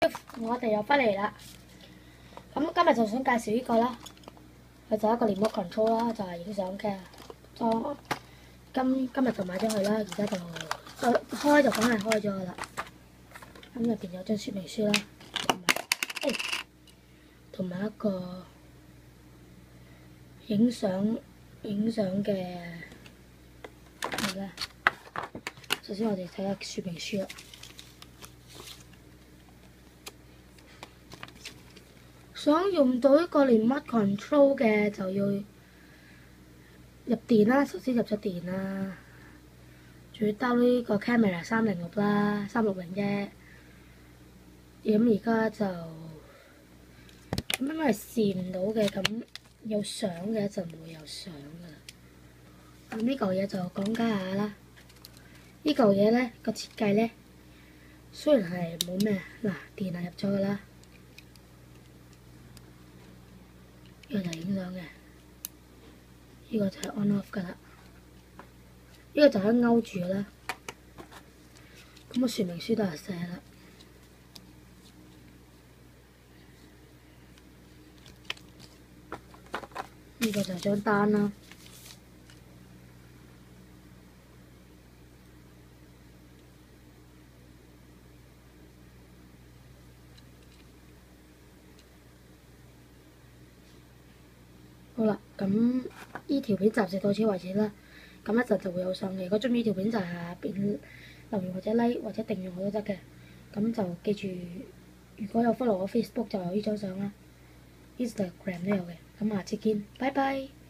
我哋又翻嚟啦。咁今日就想介紹呢個啦，佢就係一個 remote control 啦，就係影相嘅。今日就買咗佢啦，而家就開就梗係開咗佢啦。咁入邊有張說明書啦，同埋一個影相嘅係啦。首先我哋睇下說明書啦。想用到一個 remote control 嘅就要入電啦，首先入咗電啦，仲要 download 呢個 camera 306啦，360啫。咁而家就咁因為試唔到嘅，咁有相嘅一陣會有相噶啦。咁呢嚿嘢就講解下啦。呢嚿嘢咧個設計咧，雖然係冇咩嗱電係入咗噶啦。呢個就係影相嘅，呢個就係 on off 噶啦，呢個就係勾住啦。咁個說明書都係寫啦。呢個就係張單啦。好啦，咁呢條片暫時到此為止啦。咁一陣就會有相嘅。如果中意呢條片就係下邊留言或者 like 或者訂閱我都得嘅。咁就記住，如果有 follow 我 Facebook 就有呢張相啦，Instagram 都有嘅。咁下次見，拜拜。